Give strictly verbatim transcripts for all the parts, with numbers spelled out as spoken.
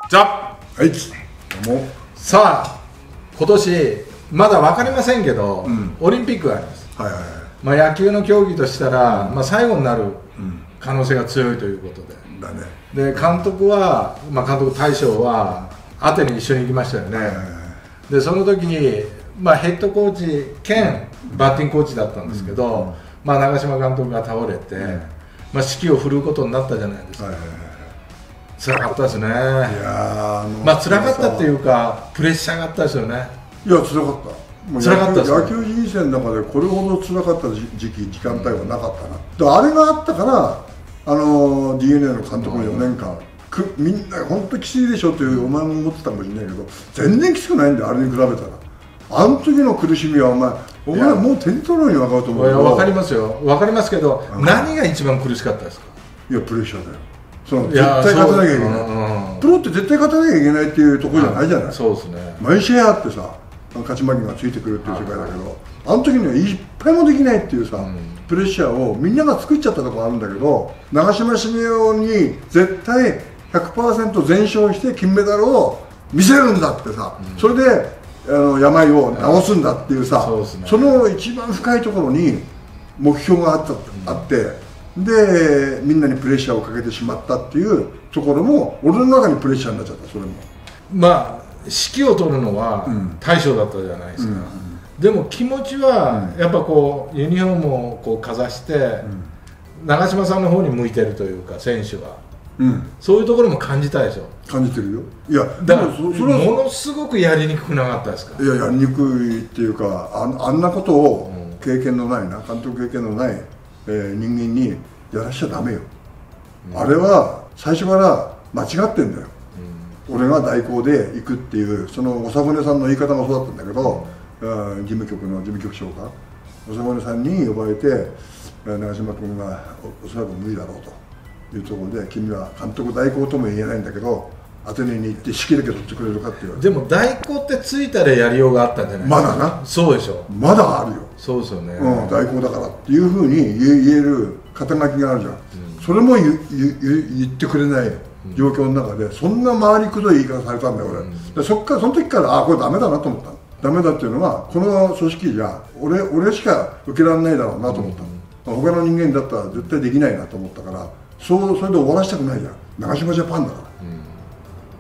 じゃあ、 はい、どうも。 さあ、今年まだ分かりませんけど、うん、オリンピックがあります。 はいはいはい。 まあ野球の競技としたら、うん、まあ最後になる可能性が強いということで。 だね。 で、監督は、まあ監督大将はアテネに一緒に行きましたよね。はいはいはい、で、その時に、まあヘッドコーチ兼バッティングコーチだったんですけど、うんうん、まあ長嶋監督が倒れて、うん、まあ指揮を振るうことになったじゃないですか。はいはいはい、辛かったですね。いやまあ辛かったっていうかプレッシャーがあったですよね。 いや辛かった。もう辛かったです、ね、野球人生の中でこれほど辛かった時期時間帯はなかったな。だあれがあったからあの ディーエヌエー の監督のよねんかん、くみんな本当きついでしょというお前も思ってたかもしれないけど全然きつくないんだよあれに比べたら。あの時の苦しみはお前お前もう手に取るように分かると思うけど。 分かりますよ分かりますけど、うん、何が一番苦しかったですか。 いやプレッシャーだよ。その絶対勝たなきゃいけない、うん、プロって絶対勝たなきゃいけないっていうところじゃないじゃない。 そうですね。 毎試合あってさ勝ち負けがついてくるっていう世界だけど、あの時にはいっぱいもできないっていうさ、うん、プレッシャーをみんなが作っちゃったところあるんだけど、長嶋茂雄に絶対 ひゃくパーセント 全勝して金メダルを見せるんだってさ、うん、それであの病を治すんだっていうさ、うん そ, うね、その一番深いところに目標があった、うん、あってでみんなにプレッシャーをかけてしまったっていうところも俺の中にプレッシャーになっちゃった。それもまあ指揮を取るのは大将だったじゃないですか、うんうんうん、でも気持ちはやっぱこうユニフォームをこうかざして、うん、長嶋さんの方に向いてるというか選手は、うん、そういうところも感じたでしょ。 感じてるよ。いやだからそそれはものすごくやりにくくなかったですか。 いややりにくいっていうか あ, あんなことを経験のないな監督経験のない、えー、人間にやらしちゃダメよ、うん、あれは最初から間違ってんだよ、うん、俺が代行で行くっていうその長船さんの言い方もそうだったんだけど、うん、事務局の事務局長が長船さんに呼ばれて長嶋君が お, おそらく無理だろうというところで君は監督代行とも言えないんだけどアテネに行って指揮だけ取ってくれるかって言われて。 でも代行ってついたらやりようがあったんじゃないですか。 まだな。 そうでしょ。 まだあるよ。 そうですよね、 うん、代行だからっていうふうに言える肩書きがあるじゃん、うん、それも 言, 言, 言ってくれない状況の中でそんな回りくどい言い方されたんだよ俺、うん、でそっからその時からあこれダメだなと思った。ダメだっていうのはこの組織じゃ 俺, 俺しか受けられないだろうなと思った、うん、他の人間だったら絶対できないなと思ったからそうそれで終わらせたくないじゃん。長嶋ジャパンだから、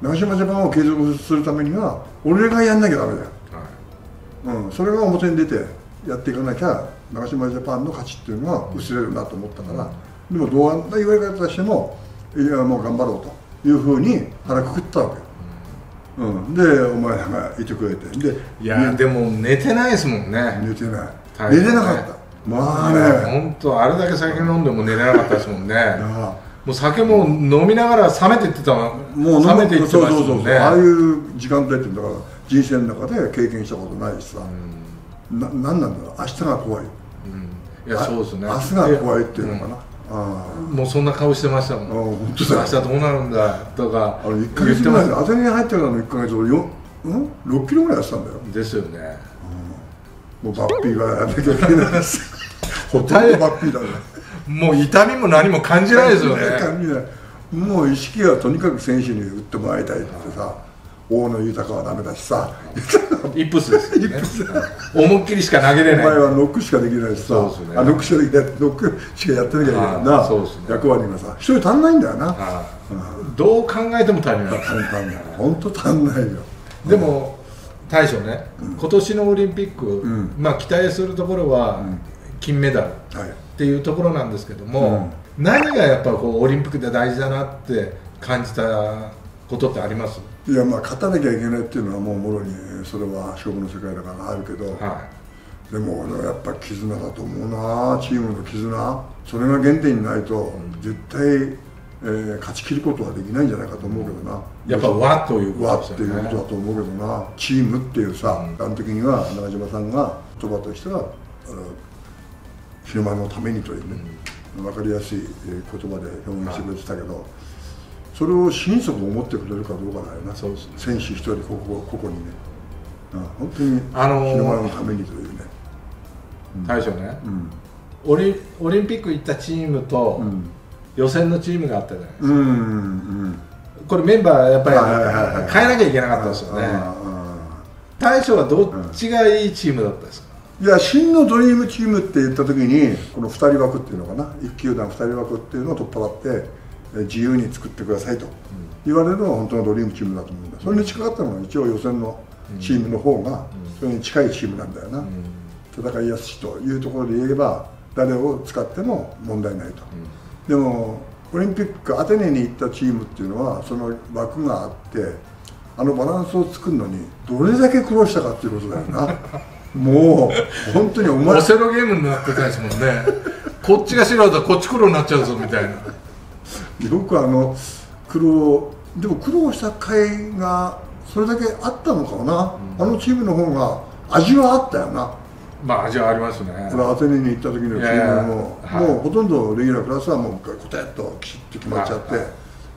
うん、長嶋ジャパンを継続するためには俺がやんなきゃダメだよ、はい、うん、それが表に出てやっていかなきゃ長嶋ジャパンの価値っていうのは薄れるなと思ったから、うん、でもどんな言われ方してもいやもう頑張ろうというふうに腹くくったわけよ、うん、でお前らがいてくれてでいやでも寝てないですもんね。 寝てない、寝れなかった。まあね本当あれだけ酒飲んでも寝れなかったですもんねもう酒も飲みながら冷めていってたもう冷めていってましたもんね。 ああいう時間帯ってだから人生の中で経験したことないしさ、うん、ななんなんだろう明日が怖い、 うん、いやそうですね。 明日が怖いっていうのかな、 あもうそんな顔してましたもん。本当だ明日どうなるんだとかあのいっかげつぐらいでアテネに入ってからのいっかげつ俺よ、うん、ろっキロぐらいやってたんだよ。ですよね、うん、もうバッピーがやらなきゃいけないですほとんどバッピーだねもう痛みも何も感じないですよね。 感じない。もう意識はとにかく選手に打ってもらいたいってさ、大野豊はダメだしさイップスですよね思いっきりしか投げれない。 お前はノックしかできないしさ、ね、あノックしかできないノックしかやってなきゃいけないな、ね、役割がさ一人足んないんだよな、 うん、どう考えても足りない。 足んない本当足んないよ。 でも大将ね、うん、今年のオリンピック、うん、まあ期待するところは金メダル、うんはいっていうところなんですけども、うん、何がやっぱこうオリンピックで大事だなって感じたことってあります？ いやまあ勝たなきゃいけないっていうのはもうもろにそれは勝負の世界だからあるけど、はい、でも俺はやっぱ絆だと思うな。チームの絆それが原点にないと絶対、えー、勝ち切ることはできないんじゃないかと思うけどな。 やっぱ和ということですよね。和っていうことだと思うけどな。チームっていうさ、うん、あの時には長嶋さんが言葉としては昼間のためにというね、うん、分かりやすい言葉で表現してくれてたけど、はい、それを心底思ってくれるかどうかだよな。そうですね、選手一人ここここにね、うん、本当にあのー、 昼間のためにというね、 大将ね、うん、オリ、オリンピック行ったチームと、うん、予選のチームがあったじゃないですか、うんうん、 これメンバーやっぱり変えなきゃいけなかったですよね。大将はどっちがいいチームだったですか？ いや、真のドリームチームって言った時にこのふたり枠っていうのかな、一球団ふたり枠っていうのを取っ払って自由に作ってくださいと言われるのが本当のドリームチームだと思うんだ。それに近かったのは一応予選のチームの方がそれに近いチームなんだよな。戦いやすいというところで言えば誰を使っても問題ないと。でもオリンピックアテネに行ったチームっていうのはその枠があってあのバランスを作るのにどれだけ苦労したかっていうことだよな。もう本当にお前オセロゲームになってたですもんね。こっちが白だとこっち黒になっちゃうぞみたいな。 よくあの苦労でも苦労した甲斐がそれだけあったのかな、うん、あのチームの方が味はあったよな。 まあ味はありますね。 これアテネに行った時のチームもはい、 もうほとんどレギュラークラスはもうコテッときちっと決まっちゃって、はいはい、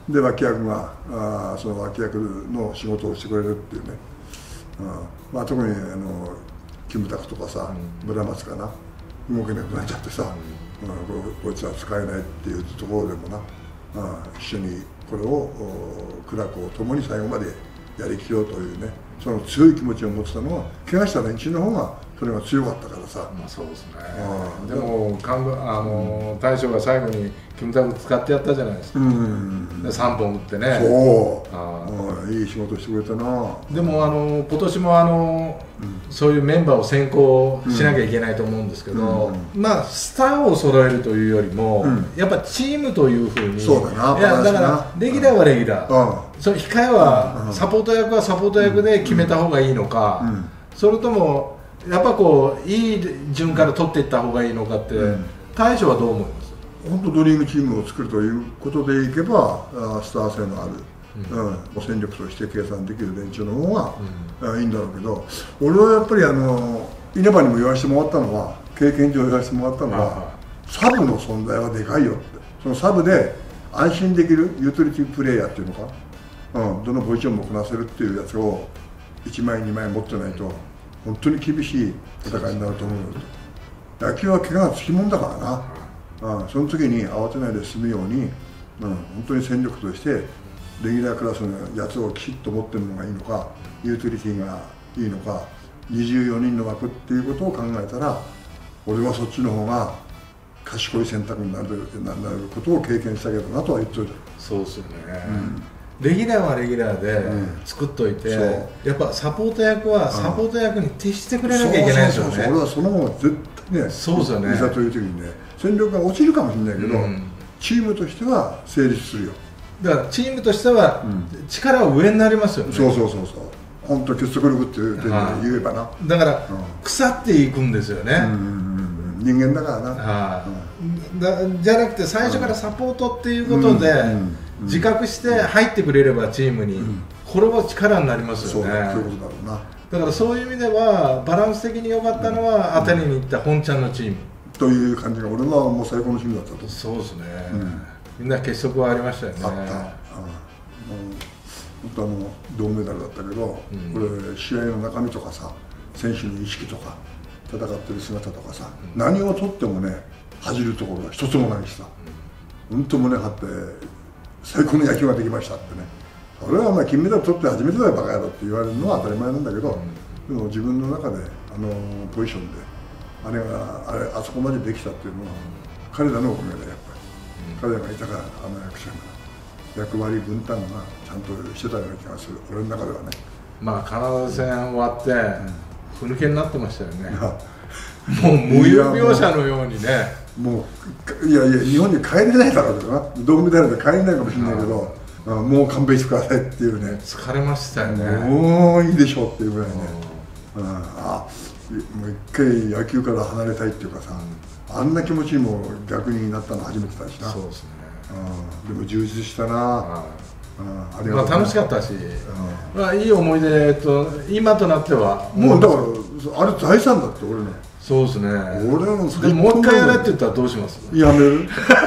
で脇役があその脇役の仕事をしてくれるっていうね、うんまあ、特にあのキムタクとかさ、うん、村松かな動けなくなっちゃってさ、うんうん、こ, こいつは使えないっていうところでもな、うん、一緒にこれを苦楽を共に最後までやりきようというね、その強い気持ちを持ってたのは怪我した連中の方がそれが強かったからさ。 まあそうですね。でも監督あの大将が最後にキムタク使ってやったじゃないですか。でさんぼん打ってね。 そう。ああいい仕事してくれたな。 でもあの今年もあの、うん、そういうメンバーを選考しなきゃいけないと思うんですけど、うん、まあスターを揃えるというよりも、うん、やっぱチームというふうに。 そうだな。 いやだからレギュラーはレギュラー。うん、その控えはサポート役はサポート役で決めた方がいいのか、うん、それともやっぱこういい順から取っていった方がいいのかって、うん、大将はどう思います？ 本当ドリームチームを作るということでいけばスター性のある、うんうん、戦力として計算できる連中の方が、うん、いいんだろうけど、俺はやっぱりあの稲葉にも言わせてもらったのは経験上言わせてもらったのはサブの存在はでかいよって。そのサブで安心できるユーティリティプレイヤーっていうのか、うん、どのポジションもこなせるっていうやつをいちまいにまい持ってないと本当に厳しい戦いになると思うよと。野球は怪我がつきもんだからな、うん、その時に慌てないで済むように、うん、本当に戦力としてレギュラークラスのやつをきちっと持ってるのがいいのか、ユーティリティがいいのか、にじゅうよにんの枠っていうことを考えたら俺はそっちの方が賢い選択になるなることを経験したけどなとは言ってる。 そうですよね、うんレギュラーはレギュラーで作っといて、うん、やっぱサポート役はサポート役に徹してくれなきゃいけないんですよね。 俺はその方が絶対ね、 そうですよね。 いざという時にね、戦力が落ちるかもしれないけど、うん、チームとしては成立するよ。 だからチームとしては力は上になりますよね。 そうそうそうそう。本当結束力っていう点で言えばな。 だから、うん、腐っていくんですよね。うんうんうん、人間だからな。 はうん、だじゃなくて最初からサポートっていうことで。うんうん自覚して入ってくれればチームに、うん、これは力になりますよね。 そういうことだろうな。 だからそういう意味ではバランス的に良かったのは、うん、アテネに行った本ちゃんのチームという感じが俺はもう最高のチームだったと。 そうですね、うん、みんな結束はありましたよね。 あった、うん、本当あの銅メダルだったけど、うん、これ試合の中身とかさ選手の意識とか戦ってる姿とかさ、うん、何をとってもね恥じるところが一つもないしさ、うん、本当胸張って最高の野球ができましたってね。それはまあ金メダル取って初めてだよバカ野郎って言われるのは当たり前なんだけど、うん、でも自分の中であのポジションであれがあれあそこまでできたっていうのは彼らのおかげでやっぱり、うん、彼らがいたからあの役者が役割分担がちゃんとしてたような気がする俺の中ではね。 まあカナダ戦終わって、うん、ふぬけになってましたよね。もう無有病者のようにね。 もういやいや日本に帰れないだろうけどな、銅メダルで帰れないかもしれないけど、ああもう勘弁してくださいっていうね。 疲れましたよね。 もういいでしょうっていうぐらいね。ああもう一回野球から離れたいっていうかさ、うん、あんな気持ちにも逆になったの初めてだしな。 そうですね。 でも充実したな。 ありがとう、まあ、楽しかったし、まあ、いい思い出と今となってはもうだからあれ財産だって俺の。 そうですね。 俺のでももう一回やれって言ったらどうします？ やめる？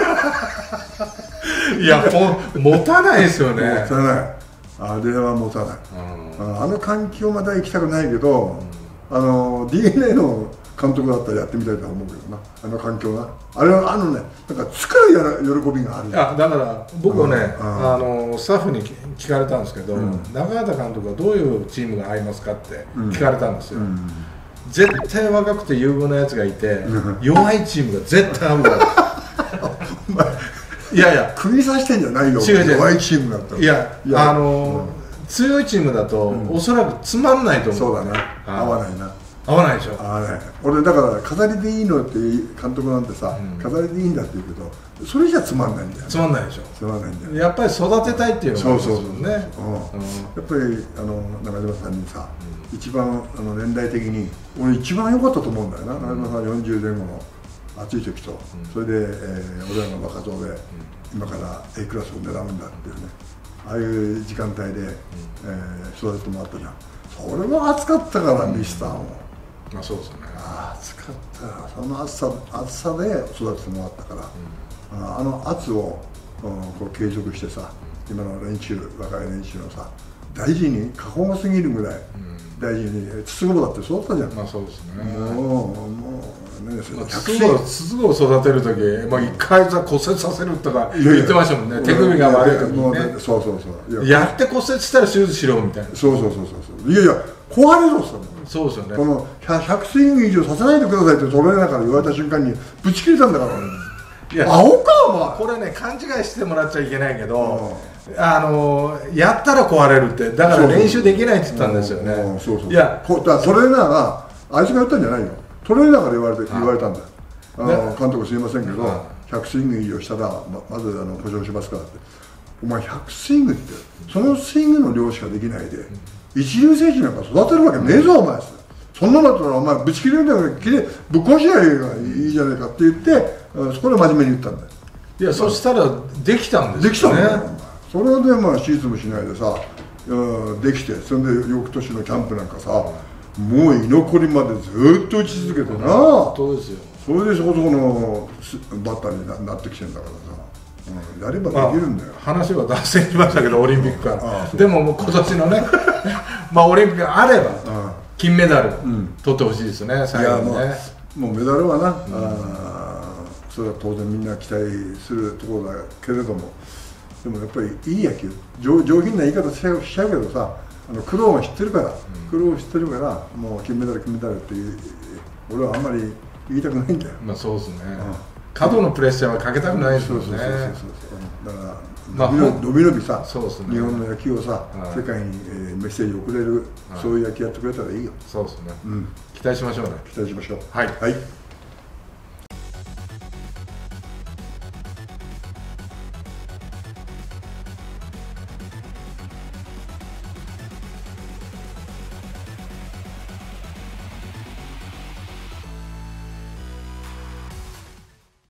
いやも持たないですよね。 持たない。あれは持たない。あの環境まだ行きたくないけど、うん、あの ディーエヌエー の監督だったらやってみたいとは思うけどな、あの環境な、あれはあのね、なんか作るやら喜びがある。 あだから僕はね、あのスタッフに聞かれたんですけど、うん、中畑監督はどういうチームが合いますかって聞かれたんですよ。うんうん、絶対若くて優遇なやつがいて、弱いチームが絶対合うからいやいや釘刺してんじゃないよ、 違う違う、 弱いチームだったら。 いや、いやあのーうん、強いチームだと、うん、おそらくつまんないと思う。 そうだね、合わないな、 合わないでしょ。 合わない。俺だから飾りでいいのって監督なんてさ、うん、飾りでいいんだって言うけど、それじゃつまんないんだよ、ね、 つまんないでしょ。 つまんないんだよ、ね、 やっぱり育てたいっていうのがあるんですよね。やっぱりあの中島さんにさ、うん、一番あの年代的に俺一番良かったと思うんだよな、うん、中島さんよんじゅうぜん後の熱い時と、うん、それで、えー、俺らの若造で、うん、今から A クラスを狙うんだっていうね、ああいう時間帯で、うん、えー、育ててもらったじゃん。それは熱かったから、うん、ミスターも。 まあそうですね。 熱かった。その熱さ、熱さで育ててもらったから、うん、あの熱を、うん、こう継続してさ、今の練習、若い練習のさ、大事に過保護すぎるぐらい、うん、大事に筒香だって育ったじゃん。 まあそうですね。 もうもうね、 筒香を育てる時、まあ一回さ骨折させるとか言ってましたもんね。手首が悪い時にね。 そうそうそう。 やって骨折したら手術しろみたいな。 そうそうそうそう。いやいや壊れろっすよ。 そうですよね。 このひゃくスイング以上させないでくださいってトレーナーから言われた瞬間にぶち切れたんだから。いや、アホかお前。 これね、勘違いしてもらっちゃいけないけど、あのやったら壊れるって、だから練習できないって言ったんですよね。 そうそう。いや、トレーナーがあいつが言ったんじゃないよ。トレーナーから言われて言われたんだよ。あの監督すいませんけど、ひゃくスイング以上したらままずあの保証しますからって。お前ひゃくスイングってそのスイングの量しかできないで、一流選手なんか育てるわけねえぞお前。そんなのだったらお前ぶち切れるんだから切れぶっ壊しやえばいいじゃないかって言って、そこで真面目に言ったんだよ。 いや、そしたらできたんですよね。 できたんだよ。それでまあ手術もしないでさ、できて、それで翌年のキャンプなんかさ、もう居残りまでずっと打ち続けてな。 そうですよ。 それでそこそこのバッターに な, なってきてんだからさ、うん、やればできるんだよ。 まあ、話は脱線しましたけど、オリンピックからでももう今年のねまあオリンピックがあれば金メダル取ってほしいですね、最後にね。いや、 もうメダルはな、うん、あそれは当然みんな期待するところだけれども、でもやっぱりいい野球、 上, 上品な言い方しちゃうけどさ、あの苦労を知ってるから、うん、苦労を知ってるからもう金メダル金メダルっていう俺はあんまり言いたくないんだよ。 まあそうですね、うん、過度のプレッシャーはかけたくないですよね。だから伸び伸びさ、そうですね、日本の野球をさ、はい、世界に、えー、メッセージを送れる、はい、そういう野球やってくれたらいいよ。 そうですね、うん、期待しましょうね。 期待しましょう。 はい、 はい。